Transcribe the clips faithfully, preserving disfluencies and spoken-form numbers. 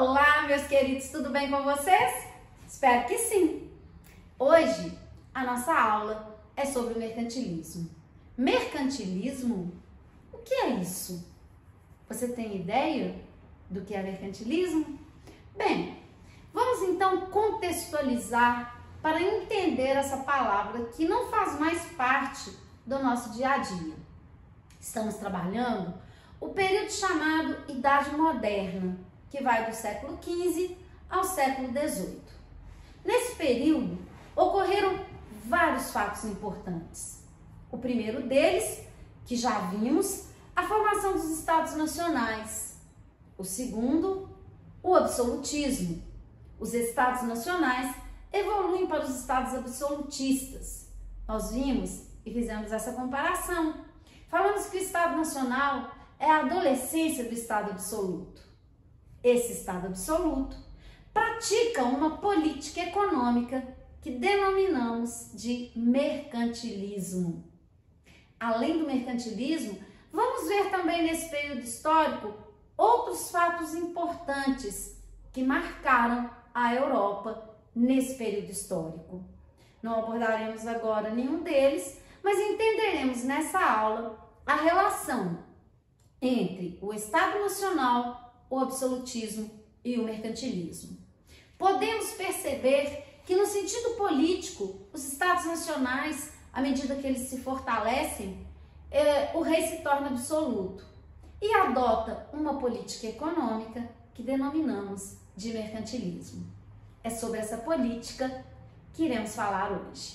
Olá, meus queridos, tudo bem com vocês? Espero que sim! Hoje, a nossa aula é sobre mercantilismo. Mercantilismo? O que é isso? Você tem ideia do que é mercantilismo? Bem, vamos então contextualizar para entender essa palavra que não faz mais parte do nosso dia a dia. Estamos trabalhando o período chamado Idade Moderna, que vai do século quinze ao século dezoito. Nesse período, ocorreram vários fatos importantes. O primeiro deles, que já vimos, a formação dos Estados Nacionais. O segundo, o absolutismo. Os Estados Nacionais evoluem para os Estados absolutistas. Nós vimos e fizemos essa comparação. Falamos que o Estado Nacional é a adolescência do Estado absoluto. Esse Estado absoluto pratica uma política econômica que denominamos de mercantilismo. Além do mercantilismo, vamos ver também nesse período histórico outros fatos importantes que marcaram a Europa nesse período histórico. Não abordaremos agora nenhum deles, mas entenderemos nessa aula a relação entre o Estado Nacional, o absolutismo e o mercantilismo. Podemos perceber que no sentido político, os Estados Nacionais, à medida que eles se fortalecem, é, o rei se torna absoluto e adota uma política econômica que denominamos de mercantilismo. É sobre essa política que iremos falar hoje.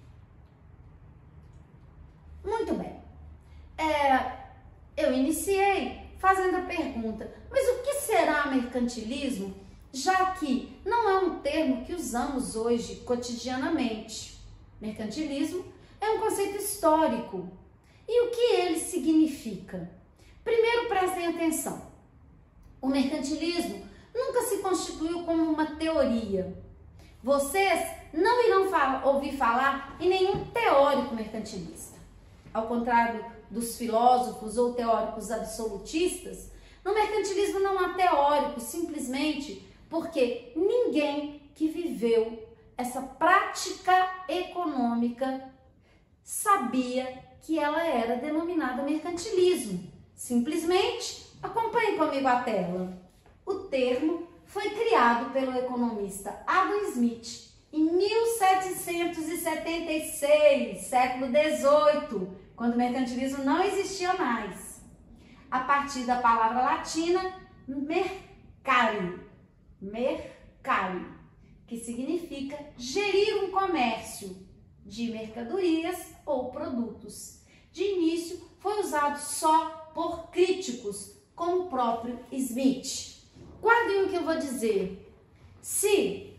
Muito bem. É, eu iniciei fazendo a pergunta, mas o que será mercantilismo, já que não é um termo que usamos hoje cotidianamente? Mercantilismo é um conceito histórico. E o que ele significa? Primeiro, prestem atenção. O mercantilismo nunca se constituiu como uma teoria. Vocês não irão fa- ouvir falar em nenhum teórico mercantilista. Ao contrário dos filósofos ou teóricos absolutistas, no mercantilismo não há teóricos, simplesmente porque ninguém que viveu essa prática econômica sabia que ela era denominada mercantilismo. Simplesmente, acompanhe comigo a tela. O termo foi criado pelo economista Adam Smith em mil setecentos e setenta e seis, século dezoito, quando o mercantilismo não existia mais, a partir da palavra latina mercare, mercare, que significa gerir um comércio de mercadorias ou produtos. De início, foi usado só por críticos, como o próprio Smith. Guardem o que eu vou dizer. Se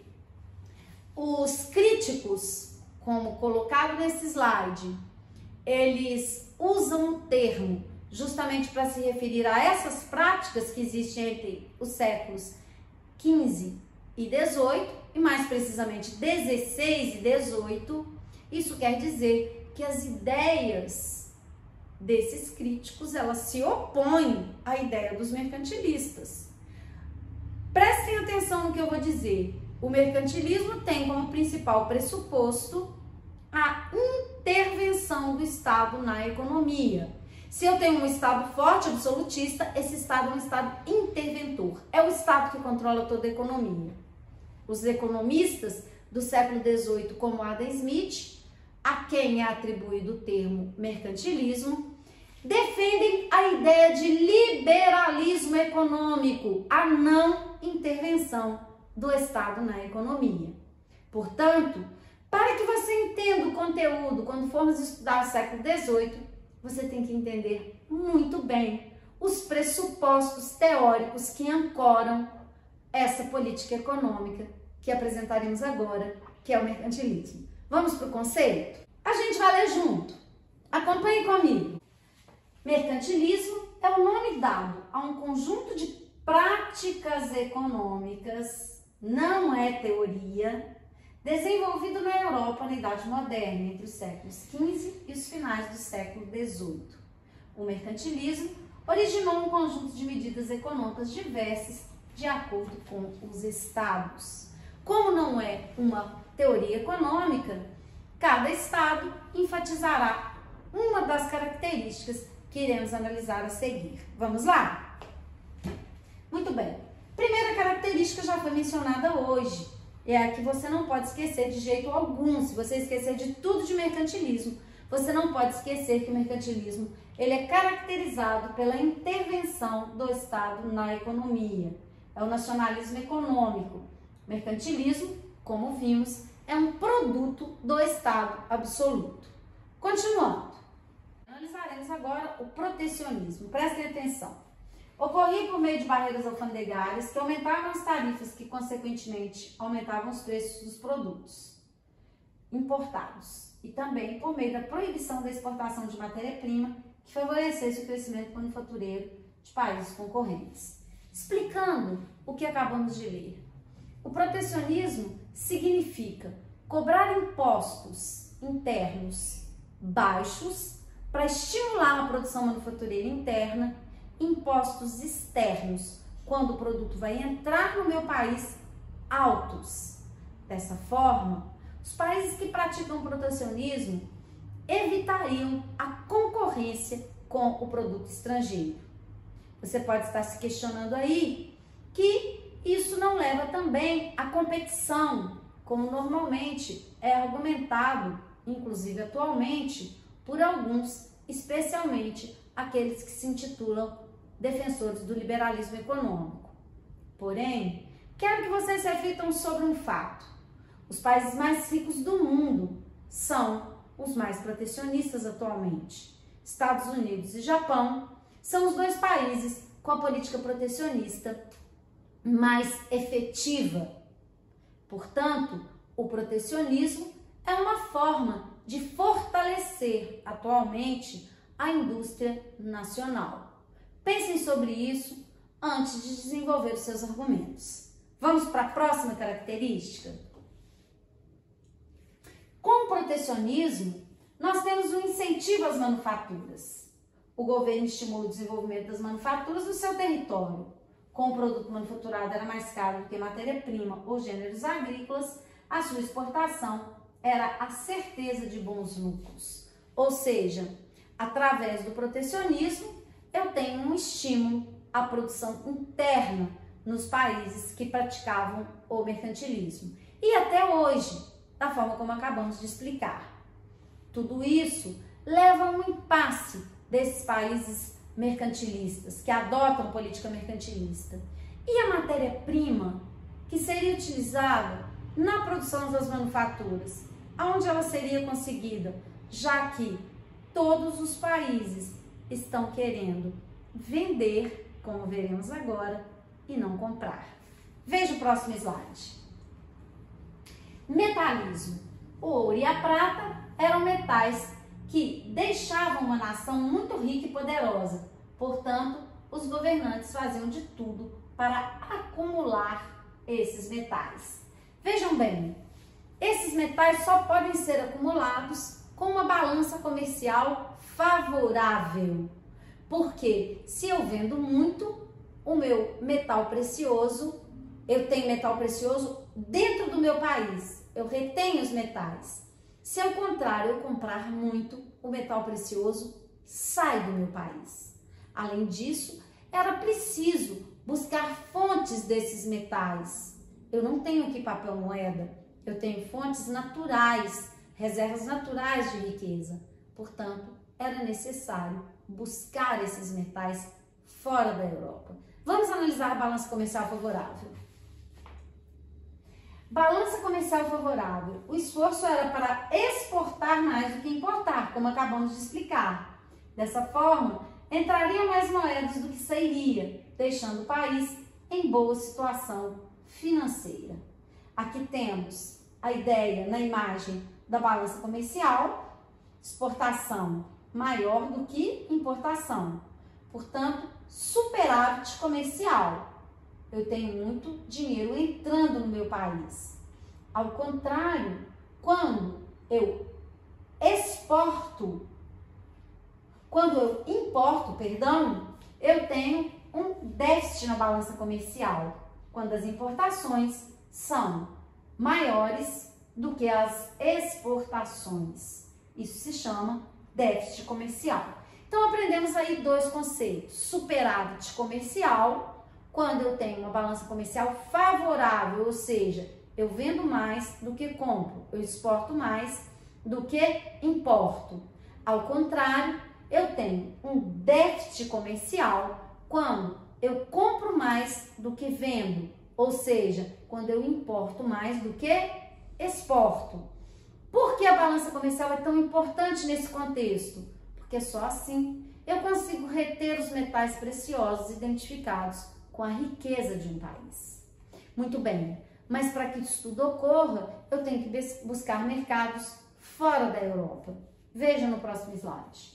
os críticos, como colocado nesse slide, eles usam o termo justamente para se referir a essas práticas que existem entre os séculos quinze e dezoito, e mais precisamente dezesseis e dezoito, isso quer dizer que as ideias desses críticos, elas se opõem à ideia dos mercantilistas. Prestem atenção no que eu vou dizer. O mercantilismo tem como principal pressuposto a intervenção do Estado na economia. Se eu tenho um Estado forte, absolutista, esse Estado é um Estado interventor. É o Estado que controla toda a economia. Os economistas do século dezoito, como Adam Smith, a quem é atribuído o termo mercantilismo, defendem a ideia de liberalismo econômico, a não intervenção do Estado na economia. Portanto, para que você entenda o conteúdo quando formos estudar o século dezoito, você tem que entender muito bem os pressupostos teóricos que ancoram essa política econômica que apresentaremos agora, que é o mercantilismo. Vamos para o conceito? A gente vai ler junto. Acompanhe comigo. Mercantilismo é o nome dado a um conjunto de práticas econômicas, não é teoria, desenvolvido na Europa na Idade Moderna, entre os séculos quinze e os finais do século dezoito. O mercantilismo originou um conjunto de medidas econômicas diversas de acordo com os estados. Como não é uma teoria econômica, cada estado enfatizará uma das características que iremos analisar a seguir. Vamos lá? Muito bem. Primeira característica já foi mencionada hoje. É a que você não pode esquecer de jeito algum. Se você esquecer de tudo de mercantilismo, você não pode esquecer que o mercantilismo ele é caracterizado pela intervenção do Estado na economia. É o nacionalismo econômico. Mercantilismo, como vimos, é um produto do Estado absoluto. Continuando, analisaremos agora o protecionismo. Prestem atenção. Ocorria por meio de barreiras alfandegárias que aumentavam as tarifas que, consequentemente, aumentavam os preços dos produtos importados. E também por meio da proibição da exportação de matéria-prima que favorecesse o crescimento manufatureiro de países concorrentes. Explicando o que acabamos de ler. O protecionismo significa cobrar impostos internos baixos para estimular a produção manufatureira interna, impostos externos quando o produto vai entrar no meu país altos. Dessa forma, os países que praticam protecionismo evitariam a concorrência com o produto estrangeiro. Você pode estar se questionando aí que isso não leva também à competição, como normalmente é argumentado, inclusive atualmente, por alguns, especialmente aqueles que se intitulam defensores do liberalismo econômico. Porém, quero que vocês reflitam sobre um fato. Os países mais ricos do mundo são os mais protecionistas atualmente. Estados Unidos e Japão são os dois países com a política protecionista mais efetiva. Portanto, o protecionismo é uma forma de fortalecer atualmente a indústria nacional. Pensem sobre isso antes de desenvolver os seus argumentos. Vamos para a próxima característica? Com o protecionismo, nós temos um incentivo às manufaturas. O governo estimula o desenvolvimento das manufaturas no seu território. Como o produto manufaturado era mais caro do que matéria-prima ou gêneros agrícolas, a sua exportação era a certeza de bons lucros. Ou seja, através do protecionismo, eu tenho um estímulo à produção interna nos países que praticavam o mercantilismo. E até hoje, da forma como acabamos de explicar. Tudo isso leva a um impasse desses países mercantilistas, que adotam política mercantilista. E a matéria-prima que seria utilizada na produção das manufaturas, aonde ela seria conseguida, já que todos os países estão querendo vender, como veremos agora, e não comprar. Veja o próximo slide. Metalismo. O ouro e a prata eram metais que deixavam uma nação muito rica e poderosa. Portanto, os governantes faziam de tudo para acumular esses metais. Vejam bem, esses metais só podem ser acumulados com uma balança comercial favorável. Porque se eu vendo muito, o meu metal precioso, eu tenho metal precioso dentro do meu país, eu retenho os metais. Se ao contrário eu comprar muito, o metal precioso sai do meu país. Além disso, era preciso buscar fontes desses metais. Eu não tenho aqui papel moeda, eu tenho fontes naturais, reservas naturais de riqueza. Portanto, era necessário buscar esses metais fora da Europa. Vamos analisar a balança comercial favorável. Balança comercial favorável. O esforço era para exportar mais do que importar, como acabamos de explicar. Dessa forma, entrariam mais moedas do que sairia, deixando o país em boa situação financeira. Aqui temos a ideia na imagem da balança comercial, exportação maior do que importação. Portanto, superávit comercial. Eu tenho muito dinheiro entrando no meu país. Ao contrário, quando eu exporto, quando eu importo, perdão, eu tenho um déficit na balança comercial. quando as importações são maiores do que as exportações. Isso se chama déficit comercial. Então, aprendemos aí dois conceitos. Superávit comercial, quando eu tenho uma balança comercial favorável, ou seja, eu vendo mais do que compro, eu exporto mais do que importo. Ao contrário, eu tenho um déficit comercial quando eu compro mais do que vendo, ou seja, quando eu importo mais do que exporto. Por que a balança comercial é tão importante nesse contexto? Porque só assim eu consigo reter os metais preciosos identificados com a riqueza de um país. Muito bem, mas para que isso tudo ocorra, eu tenho que buscar mercados fora da Europa. Veja no próximo slide.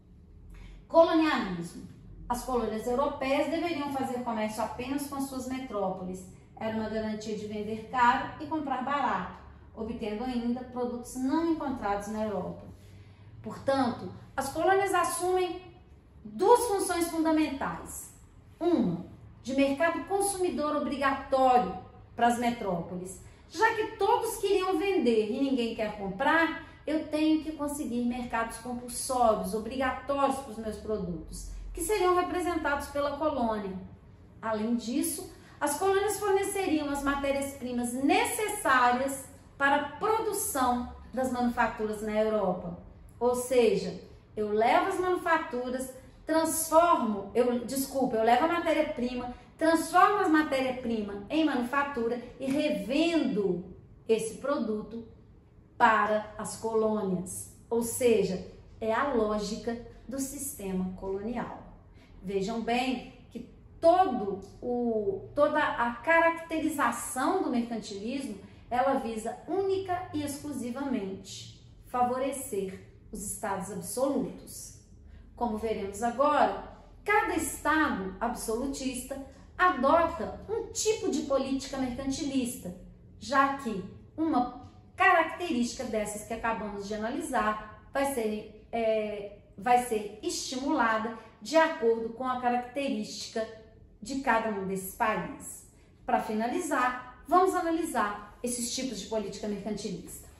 Colonialismo. As colônias europeias deveriam fazer comércio apenas com suas metrópoles. Era uma garantia de vender caro e comprar barato, obtendo ainda produtos não encontrados na Europa. Portanto, as colônias assumem duas funções fundamentais. Uma, de mercado consumidor obrigatório para as metrópoles. Já que todos queriam vender e ninguém quer comprar, eu tenho que conseguir mercados compulsórios, obrigatórios para os meus produtos, que seriam representados pela colônia. Além disso, as colônias forneceriam as matérias-primas necessárias para a produção das manufaturas na Europa. Ou seja, eu levo as manufaturas, transformo, eu, desculpa, eu levo a matéria-prima, transformo as matérias-primas em manufatura e revendo esse produto para as colônias. Ou seja, é a lógica do sistema colonial. Vejam bem que todo o, toda a caracterização do mercantilismo, ela visa única e exclusivamente favorecer os estados absolutos. Como veremos agora, cada estado absolutista adota um tipo de política mercantilista, já que uma característica dessas que acabamos de analisar vai ser, é, vai ser estimulada de acordo com a característica de cada um desses países. Para finalizar, vamos analisar esses tipos de política mercantilista.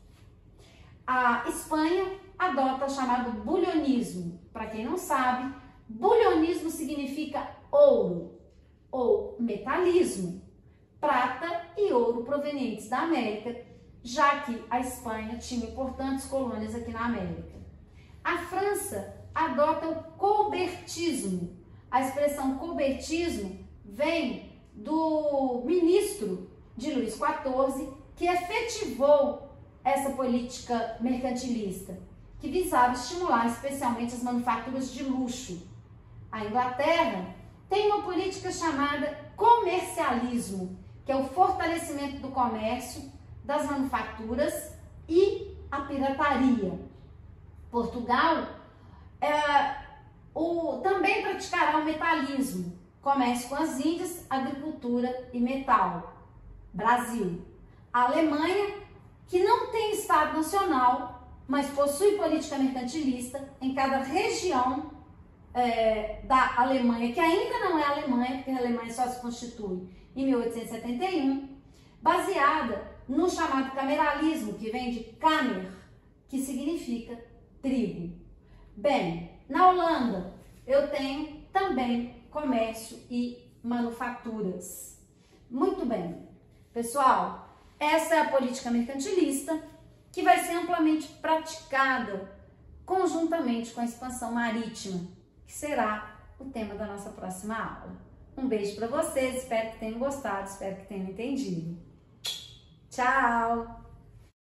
A Espanha adota o chamado bulionismo. Para quem não sabe, bulionismo significa ouro ou metalismo, prata e ouro provenientes da América, já que a Espanha tinha importantes colônias aqui na América. A França adota o colbertismo. A expressão colbertismo vem do ministro de Luís quatorze, que efetivou essa política mercantilista, que visava estimular especialmente as manufaturas de luxo. A Inglaterra tem uma política chamada comercialismo, que é o fortalecimento do comércio, das manufaturas e a pirataria. Portugal é, o, também praticará o metalismo, comércio com as Índias, agricultura e metal. Brasil. A Alemanha, que não tem Estado nacional, mas possui política mercantilista em cada região é, da Alemanha, que ainda não é Alemanha, porque a Alemanha só se constitui em mil oitocentos e setenta e um, baseada no chamado cameralismo, que vem de kamer, que significa trigo. Bem, na Holanda eu tenho também comércio e manufaturas. Muito bem, pessoal, essa é a política mercantilista que vai ser amplamente praticada conjuntamente com a expansão marítima, que será o tema da nossa próxima aula. Um beijo para vocês, espero que tenham gostado, espero que tenham entendido. Tchau!